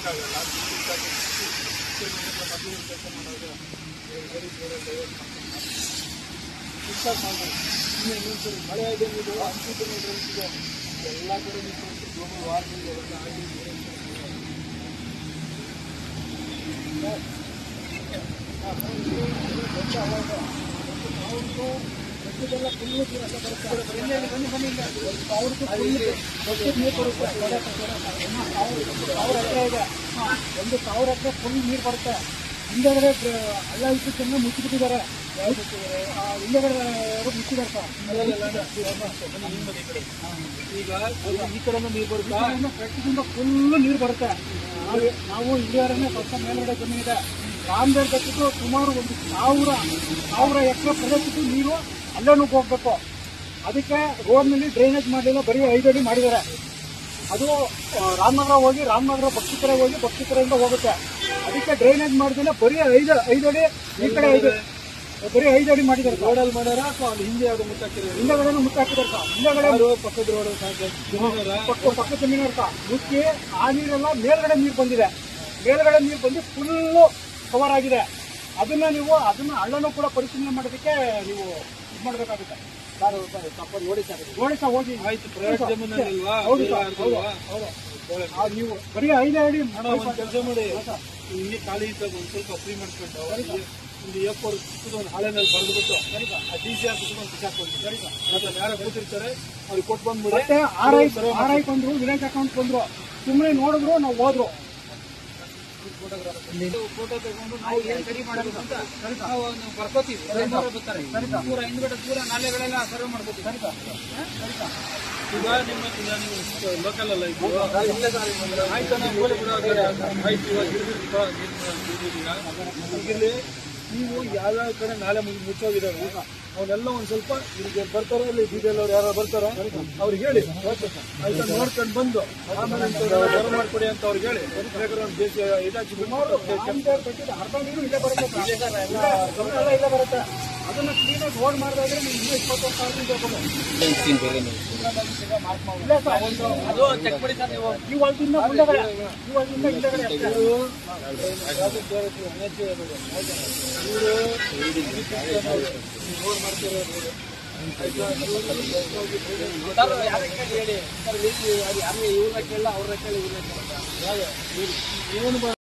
ಮಾಡೋಕ್ಕಾಗಲ್ಲ. ಮದುವೆ ಕೆಲಸ ಮಾಡೋದು ಇನ್ನೊಂದ್ಸರಿ ಮಳೆ ಇದೆ ನೀವು ಅಂತಿದೆ ಎಲ್ಲ ಕಡೆ ಗ್ಲೋಬಲ್ ವಾರ್ಮಿಂಗ್ ಎಲ್ಲ ಆಗಿ ಎಲ್ಲ ಫುಲ್ಲು ನೀರು ಬರುತ್ತೆ. 1000 ಎಕರೆ ಇದೆ, 1000 ಎಕರೆ ಫುಲ್ ನೀರು ಬರುತ್ತೆ. ಹಿಂದೆಗಡೆ ಹಳ್ಳ ಇದ್ದಕ್ಕೆಲ್ಲ ಮುಚ್ಚಿಬಿಟ್ಟಿದ್ದಾರೆ. ಹಿಂದೆಗಡೆ ಮುಚ್ಚಿದ್ದಾರೆ ಸರ್. ಈಗ ಈ ಕಡೆನೂ ನೀರು ಬರುತ್ತೆ, ಬೆಟ್ಟದಿಂದ ಫುಲ್ಲು ನೀರು ಬರುತ್ತೆ. ನಾವು ಇಲ್ಲಿವರೆಗೆ ಸ್ವಲ್ಪ ಮೇಲ್ಗಡೆ ಜಮೀನಿದೆ. ರಾಮದೇವ್ರ ಬೆಟ್ಟದ್ದು ಸುಮಾರು 1000 ಎಕರೆ ಪ್ರದೇಶದ್ದು ನೀರು ಅಲ್ಲೇ ಹೋಗ್ಬೇಕು. ಅದಕ್ಕೆ ರೋಡ್ನಲ್ಲಿ ಡ್ರೈನೇಜ್ ಮಾಡಲಿಲ್ಲ, ಬರೀ 5 ಅಡಿ ಮಾಡಿದ್ದಾರೆ. ಅದು ರಾಮನಗರ ಹೋಗಿ ರಾಮನಗರ ಬಕ್ಷಿಕೆರೆ ಹೋಗಿ ಬಕ್ಷಿಕೆರೆಯಿಂದ ಹೋಗುತ್ತೆ. ಅದಕ್ಕೆ ಡ್ರೈನೇಜ್ ಮಾಡಿದ್ರೆ ಬರೀ 5 ಅಡಿ ಈ ಕಡೆ ಬರೀ 5 ಅಡಿ ಮಾಡಿದ್ದಾರೆ. ರೋಡಲ್ಲಿ ಮಾಡ್ಯಾರ ಅಥವಾ ಹಿಂದೆ ಯಾವುದು ಮುಚ್ಚಾಕಿದ್ದಾರೆ? ಹಿಂದೆಗಡೆನೂ ಮುಚ್ಚಾಕಿದ್ದಾರೆ ಸರ್. ಹಿಂದೆಗಡೆ ಪಕ್ಕದ ರೋಡ್ ಪಕ್ಕ ಜಮೀನವ್ರ ಸರ್ ಮುಚ್ಚಿ ಆ ನೀರೆಲ್ಲ ಮೇಲ್ಗಡೆ ನೀರು ಬಂದಿದೆ. ಮೇಲ್ಗಡೆ ನೀರು ಬಂದು ಫುಲ್ಲು ಕವರ್ ಆಗಿದೆ. ಅದನ್ನ ಹಳ್ಳನೂ ಕೂಡ ಪರಿಶೀಲನೆ ಮಾಡೋದಕ್ಕೆ ನೀವು ಇದು ಮಾಡಬೇಕಾಗುತ್ತೆ. ನೋಡಿ ಸರ್ ಹೋಗಿ ಆಯ್ತು. ಪ್ರೈವೇಟ್ ಜಮೀನಲ್ವಾ? ಹೌದು ನೀವು ಬರೀ 5 ಅಡಿ ಒಂದು ಕೆಲಸ ಮಾಡಿ, ಹಿಂಗೆ ಖಾಲಿ ಇದ್ದಾಗ ಒಂದು ಸ್ವಲ್ಪ ಫ್ರೀ ಮಾಡಿಸ್ಕೊಂಡು ಒಂದು A4 ಒಂದು ಹಾಳೆನಲ್ಲಿ ಬರೆದ್ಬಿಟ್ಟು DC ಆಫೀಸ್ ಒಂದು ಹಾಕೊಂಡು ಮತ್ತೆ ಯಾರು ಕೂತಿರ್ತಾರೆ ಅವ್ರಿಗೆ ಕೊಟ್ಟು ಬಂದ್ಬಿಡಿ. ಮತ್ತೆ RI ಬಂದ್ರು, ವಿಲೇಜ್ ಅಕೌಂಟ್ ಬಂದ್ರು, ಸುಮ್ಮನೆ ನೋಡಿದ್ರು, ನಾವು ಹೋದ್ರು. ಫೋಟೋ ತಗೊಂಡು ನಾವು ಏನು ಸರಿ ಮಾಡೋದು ಅಂತ ನಾವು ಬರ್ಕೋತೀವಿ. ಬರ್ತಾರೆ ದೂರ ಹಿಂದ್ಗಡೆ ದೂರ ನಾಲೆಗಳೆಲ್ಲ ಸರ್ವೆ ಮಾಡ್ಕೋತೀವಿ. ಈಗ ನಿಮ್ಮ ಲೋಕಲ್ ಅಲ್ಲ ಇದು ಆಯ್ತು. ಇಲ್ಲಿ ನೀವು ಯಾವ್ಯಾವ ಕಡೆ ನಾಲೆ ಮುಚ್ಚೋಗಿದ್ದಾರೆ ಅವನ್ನೆಲ್ಲ ಒಂದು ಸ್ವಲ್ಪ ಇಲ್ಲಿಗೆ ಬರ್ತಾರೆ. ಇಲ್ಲಿ ಡೀಟೇಲ್ ಅವ್ರು ಯಾರು ಬರ್ತಾರೋ ಅವ್ರಿಗೆ ಹೇಳಿ ಆಯ್ತಾ, ನೋಡ್ಕೊಂಡು ಬಂದು ಆಮೇಲೆ ಬರ ಮಾಡ್ಕೊಡಿ ಅಂತ ಅವ್ರಿಗೆ ಹೇಳಿ. ಬೇಕಾದ್ರೆ ಒಂದು ದೇಶ ಇದಾಚಿ ಅರ್ಧ ನೀರು ಇಲ್ಲೇ ಬರುತ್ತೆ, ಇಲ್ಲೇ ಬರುತ್ತೆ. ಅದನ್ನ ಕ್ಲೀನಾಗಿ ರೋಡ್ ಮಾಡಿದ್ರೆ ನೀವು ಇನ್ನೂ 21 ಸಾವಿರ ಇಲ್ಲ ಸರ್. ಅದು ಚೆಕ್ ಮಾಡಿ ಸರ್. ನೀವು ಅಲ್ಲಿಂದ ಮುಂದೆಗಡೆ ರೋಡ್ ಮಾಡ್ತಿರೋದು ಹೇಳಿ ಸರ್. ಇವ್ರನ್ನ ಕೇಳ, ಅವ್ರನ್ನ ಕೇಳಿ, ಇವ್ರನ್ನ ಕೇಳ.